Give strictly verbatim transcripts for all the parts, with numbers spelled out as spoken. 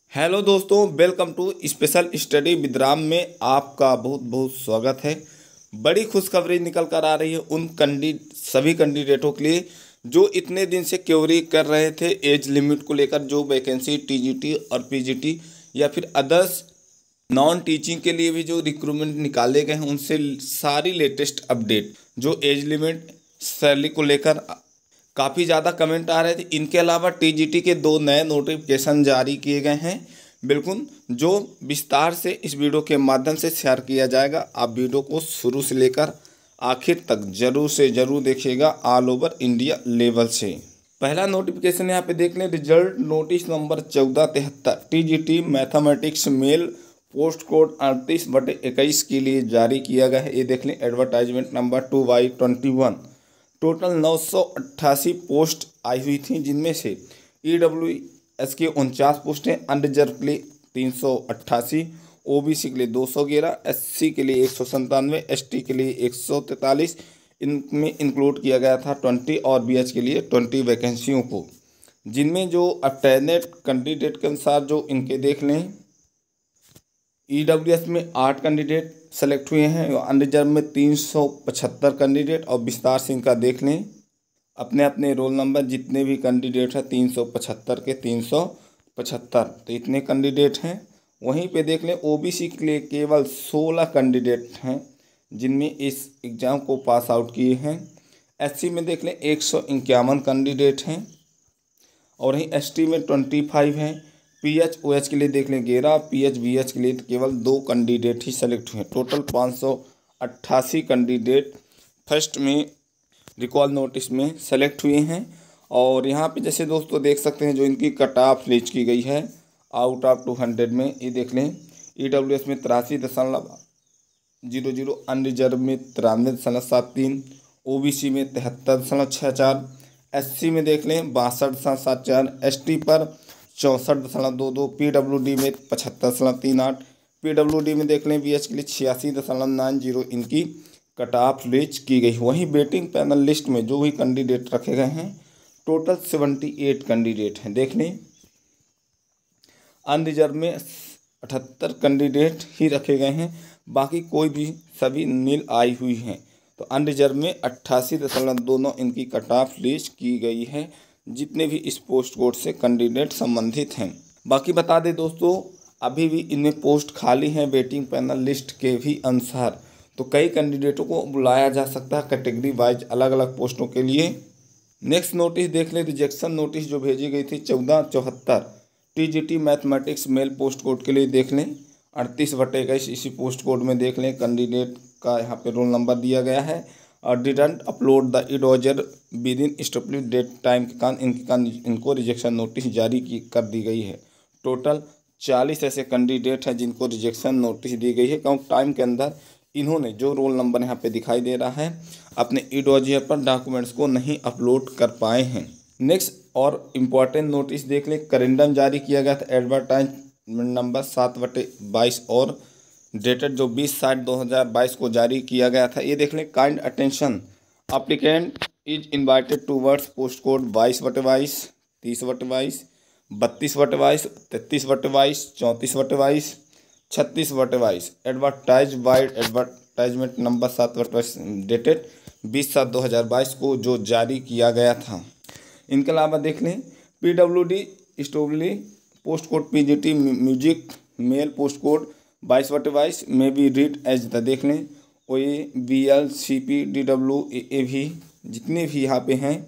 Hello दोस्तों, welcome to special study with Ram में आपका बहुत बहुत स्वागत है। बड़ी खुशखबरी निकल कर आ रही है उन कैंडी सभी कैंडिडेटों के लिए जो इतने दिन से क्वेरी कर रहे थे एज लिमिट को लेकर। जो वैकेंसी टीजीटी और पीजीटी या फिर अदर्स नॉन टीचिंग के लिए भी जो रिक्रूटमेंट निकाले गए हैं उनसे सारी लेटेस्ट अपडेट, जो एज लिमिट सैलरी को लेकर काफ़ी ज़्यादा कमेंट आ रहे थे। इनके अलावा टीजीटी के दो नए नोटिफिकेशन जारी किए गए हैं, बिल्कुल जो विस्तार से इस वीडियो के माध्यम से शेयर किया जाएगा। आप वीडियो को शुरू से लेकर आखिर तक जरूर से ज़रूर देखिएगा, ऑल ओवर इंडिया लेवल से। पहला नोटिफिकेशन यहाँ पे देख लें, रिजल्ट नोटिस नंबर चौदह तिहत्तर TGT mathematics male post code अड़तीस बटे इक्कीस के लिए जारी किया गया है। ये देख लें, advertisement number two by twenty one. Total नौ सौ अट्ठासी पोस्ट आई हुई थी, जिनमें से ई डब्ल्यू एस की उनचास पोस्टें, अनरिजर्व के लिए तीन सौ अट्ठासी, ओ बी सी के लिए दो सौ ग्यारह, एस सी के लिए एक सौ संतानवे, एस टी के लिए एक सौ तैंतालीस, इनमें इंक्लूड किया गया था ट्वेंटी और बी एच के लिए ट्वेंटी वैकेंसियों को, जिनमें जो अल्टरनेट कैंडिडेट के अनुसार जो इनके देख लें, ई डब्ल्यू एस में आठ कैंडिडेट सेलेक्ट हुए हैं, अनरिजर्व में तीन सौ पचहत्तर कैंडिडेट। और विस्तार से इनका देख लें, अपने अपने रोल नंबर जितने भी कैंडिडेट हैं तीन सौ पचहत्तर के तीन सौ पचहत्तर, तो इतने कैंडिडेट हैं। वहीं पे देख लें, ओबीसी के लिए केवल सोलह कैंडिडेट हैं जिनमें इस एग्ज़ाम को पास आउट किए हैं। एससी में देख लें एक सौ इक्यावन कैंडिडेट हैं, और वहीं एसटी में ट्वेंटी फाइव हैं। पीएच ओएच के लिए देख लें ग्यारह, पीएच बीएच के लिए तो केवल दो कैंडिडेट ही सेलेक्ट हुए हैं। टोटल पाँच सौ अट्ठासी कैंडिडेट फर्स्ट में रिकॉल नोटिस में सेलेक्ट हुए हैं। और यहाँ पे जैसे दोस्तों देख सकते हैं, जो इनकी कट ऑफ रीच की गई है आउट ऑफ टू हंड्रेड में, ये देख लें, ई डब्ल्यू एस में तिरासी दशमलव जीरो जीरो, अनरिजर्व में तिरानवे दशमलव सात तीन, ओ बी सी में तिहत्तर दशमलव छः चार, एस सी में देख लें बासठ दशमलव सात चार, एस टी पर चौंसठ दशमलव दो दो, पी डब्ल्यू डी में पचहत्तर दशमलव तीन आठ, पी डब्ल्यू डी में देख लें बी एच के लिए छियासी दशमलव नाइन जीरो इनकी कट ऑफ रीच की गई। वहीं वेटिंग पैनल लिस्ट में जो भी कैंडिडेट रखे गए हैं टोटल सेवेंटी एट कैंडिडेट हैं। देख लें, अनरिजर्व में अठहत्तर कैंडिडेट ही रखे गए हैं, बाकी कोई भी सभी नील आई हुई हैं। तो अनरिजर्व में अट्ठासी दशमलव दो नौ इनकी कट ऑफ रीच की गई है, जितने भी इस पोस्ट कोड से कैंडिडेट संबंधित हैं। बाकी बता दें दोस्तों, अभी भी इनमें पोस्ट खाली हैं वेटिंग पैनल लिस्ट के भी अनुसार, तो कई कैंडिडेटों को बुलाया जा सकता है कैटेगरी वाइज अलग अलग पोस्टों के लिए। नेक्स्ट नोटिस देख लें, रिजेक्शन नोटिस जो भेजी गई थी चौदह चौहत्तर TGT mathematics male post code के लिए देख लें, अड़तीस बटे इक्कीस इसी पोस्ट कोड में देख लें, कैंडिडेट का यहाँ पे रोल नंबर दिया गया है। और डिडंट अपलोड द इडोजर within established date time के कारण इनके इनको रिजेक्शन नोटिस जारी की कर दी गई है। टोटल चालीस ऐसे कैंडिडेट हैं जिनको रिजेक्शन नोटिस दी गई है, क्योंकि टाइम के अंदर इन्होंने जो रोल नंबर यहाँ पे दिखाई दे रहा है अपने इडोजियर पर डॉक्यूमेंट्स को नहीं अपलोड कर पाए हैं। नेक्स्ट और इम्पॉर्टेंट नोटिस देख लें, करेंडम जारी किया गया था एडवर्टाइजमेंट नंबर सात बटे बाईस और डेटेड जो बीस सात दो हज़ार बाईस को जारी किया गया था। ये देख लें, kind attention applicant is invited towards post code बाईस बटे बाईस, तीस बटे बाईस, बत्तीस बटे बाईस, तैंतीस बटे बाईस, चौंतीस बटे बाईस, छत्तीस बटे बाईस, एडवर्टाइज बाई एडवर्टाइजमेंट नंबर सात बटे बाईस डेटेड बीस सात दो हज़ार बाईस को जो जारी किया गया था। इनके अलावा देख लें, पी डब्ल्यू डी स्टोबली post code PGT music male post code बाईस बटे बाईस में भी रीड एज द देख लें, O A B L C P D W A भी जितने भी यहाँ पे हैं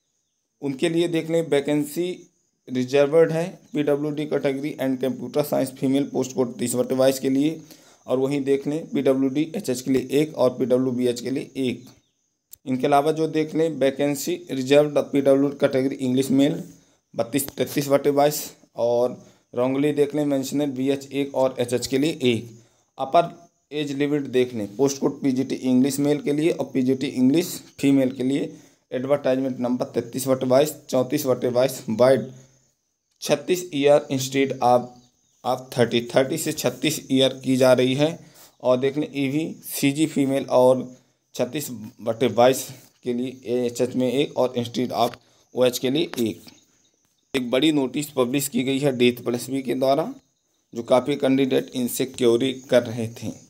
उनके लिए देख लें वैकेंसी रिजर्वर्ड है P W D category and computer science female post code तीस बटे बाईस के लिए। और वहीं देख लें P W D H H के लिए एक और पी डब्ल्यू बी एच के लिए एक। इनके अलावा जो देख लें vacancy reserve P W category English male बत्तीस तैंतीस बटे बाईस, और रॉन्गली देख लें मेंशनड बी एच एक और एच एच के लिए एक। अपर एज लिमिट देख लें, post code PGT English male के लिए और पीजीटी इंग्लिश फीमेल के लिए एडवर्टाइजमेंट नंबर तैंतीस बटे बाईस, चौंतीस बटे बाईस, वाइड छत्तीस year instead of of thirty thirty से छत्तीस ईयर की जा रही है। और देख लें ई वी सी जी फीमेल और छत्तीस बटे बाईस के लिए ए एच एच में एक और इंस्टीड ऑफ ओ एच के लिए एक। एक बड़ी नोटिस पब्लिश की गई है डेथ प्लस बी के द्वारा, जो काफ़ी कैंडिडेट इनसे क्वेरी कर रहे थे।